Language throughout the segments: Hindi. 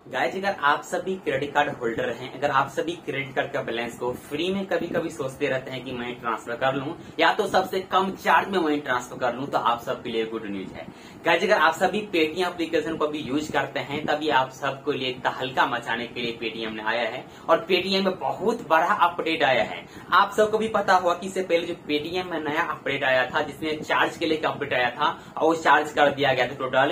गाइस, अगर आप सभी क्रेडिट कार्ड होल्डर हैं, अगर आप सभी क्रेडिट कार्ड का बैलेंस को फ्री में कभी कभी सोचते रहते हैं कि मैं ट्रांसफर कर लूं या तो सबसे कम चार्ज में मैं ट्रांसफर कर लूं, तो आप सबके लिए गुड न्यूज है। गाइस, अगर आप सभी पेटीएम एप्लीकेशन को भी यूज करते हैं तभी आप सबको लिए तहलका मचाने के लिए पेटीएम ने आया है और पेटीएम में बहुत बड़ा अपडेट आया है। आप सबको भी पता हुआ कि इससे पहले जो पेटीएम में नया अपडेट आया था जिसमें चार्ज के लिए अपडेट आया था और वो चार्ज कर दिया गया था टोटल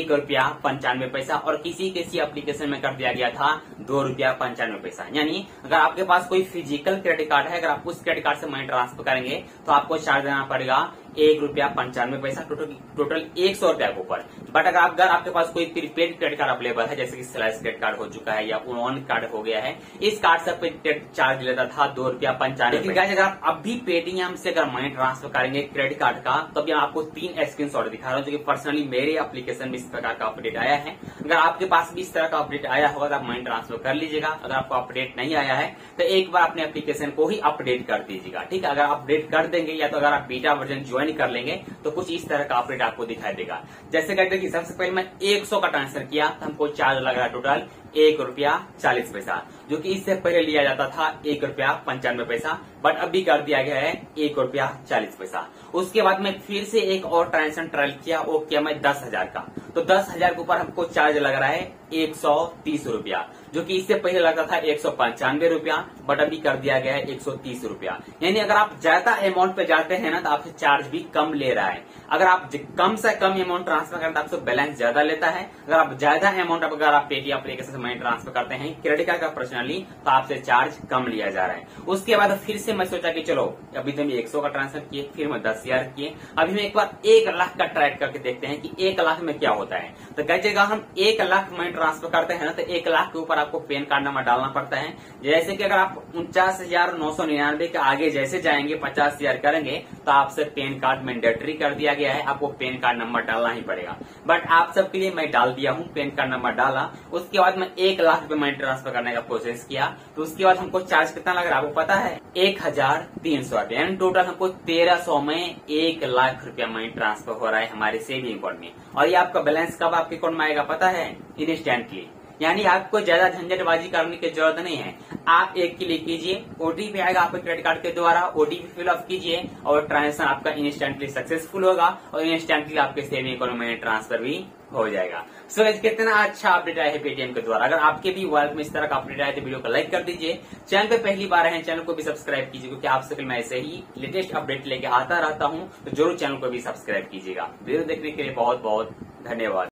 ₹1.95 और किसी एप्लीकेशन में कर दिया गया था ₹2.95। यानी अगर आपके पास कोई फिजिकल क्रेडिट कार्ड है, अगर आप उस क्रेडिट कार्ड से मनी ट्रांसफर करेंगे तो आपको चार्ज देना पड़ेगा ₹1.95, टोटल ₹100 के ऊपर। बट अगर आपके पास कोई प्रीपेड क्रेडिट कार्ड अवेलेबल है, जैसे कि स्लैश क्रेडिट कार्ड हो चुका है या ओन कार्ड हो गया है, इस कार्ड से पे चार्ज लेता था ₹2.95। अगर आप अभी पेटीएम से अगर मनी ट्रांसफर करेंगे क्रेडिट कार्ड का, तो अभी आपको 3 स्क्रीनशॉट दिखा रहा हूँ जो कि पर्सनली मेरे एप्लीकेशन में इस प्रकार का अपडेट आया है। अगर आपके पास भी इस तरह का अपडेट आया होगा तो आप मनी ट्रांसफर कर लीजिएगा। अगर आपको अपडेट नहीं आया है तो एक बार अपने एप्लीकेशन को ही अपडेट कर दीजिएगा, ठीक है। अगर अपडेट कर देंगे या तो अगर आप बीटा वर्जन ज्वाइन कर लेंगे तो कुछ इस तरह का अपडेट आपको दिखाई देगा। जैसे कहते हैं कि सबसे पहले मैं 100 का ट्रांसफर किया तो हमको चार्ज लग रहा है टोटल ₹1.40, जो कि इससे पहले लिया जाता था ₹1.95, बट अभी कर दिया गया है ₹1.40। उसके बाद मैं फिर से एक और ट्रांजेक्शन ट्रायल किया, वो किया मैं 10,000 का, तो 10,000 के ऊपर हमको चार्ज लग रहा है ₹130, जो कि इससे पहले लगता था ₹195, बट अभी कर दिया गया है ₹130। यानी अगर आप ज्यादा अमाउंट पे जाते हैं ना तो आपसे चार्ज भी कम ले रहा है। अगर आप कम से कम अमाउंट ट्रांसफर करते हैं तो आपसे बैलेंस ज्यादा लेता है। अगर आप ज्यादा अमाउंट अगर आप पेटीएम एप्लीकेशन से मनी ट्रांसफर करते हैं क्रेडिट कार्ड का पर्सनली, तो आपसे चार्ज कम लिया जा रहा है। उसके बाद फिर से मैं सोचा कि चलो अभी तो मैं 100 का ट्रांसफर किए, फिर मैं 10,000 किए, अभी मैं एक बार 1 लाख का ट्राई करके देखते हैं कि 1 लाख में क्या होता है। तो कई जगह हम 1 लाख मनी ट्रांसफर करते हैं ना तो 1 लाख के ऊपर आपको पैन कार्ड नंबर डालना पड़ता है। जैसे कि अगर आप 49,999 के आगे जैसे जाएंगे 50,000 करेंगे तो आपसे पैन कार्ड मैंडेटरी कर दिया गया है, आपको पैन कार्ड नंबर डालना ही पड़ेगा। बट आप सबके लिए मैं डाल दिया हूँ, पैन कार्ड नंबर डाला। उसके बाद मैं 1 लाख रुपए मनी ट्रांसफर करने का प्रोसेस किया, तो उसके बाद हमको चार्ज कितना लग रहा है आपको पता है? 1,300। यानी टोटल हमको 1,300 में 1 लाख रुपया मनी ट्रांसफर हो रहा है हमारे सेविंग अकाउंट में। और ये आपका बैलेंस कब आपके अकाउंट में आएगा पता है? इंस्टेंटली। यानी आपको ज्यादा झंझटबाजी करने की जरूरत नहीं है। आप एक क्लिक कीजिए, ओटीपी आएगा आपके क्रेडिट कार्ड के द्वारा, ओटीपी फिल अप कीजिए और ट्रांजेक्शन आपका इंस्टेंटली सक्सेसफुल होगा और इंस्टेंटली आपके सेविंग अकाउंट में ट्रांसफर भी हो जाएगा। सो कितना अच्छा अपडेट आया है पेटीएम के द्वारा। अगर आपके भी वर्ल्ड में इस तरह का अपडेट आया तो वीडियो को लाइक कर दीजिए। चैनल पे पहली बार है, चैनल को भी सब्सक्राइब कीजिए, क्योंकि आप सबके मैं ऐसे ही लेटेस्ट अपडेट लेके आता रहता हूँ, तो जरूर चैनल को भी सब्सक्राइब कीजिएगा। वीडियो देखने के लिए बहुत बहुत धन्यवाद।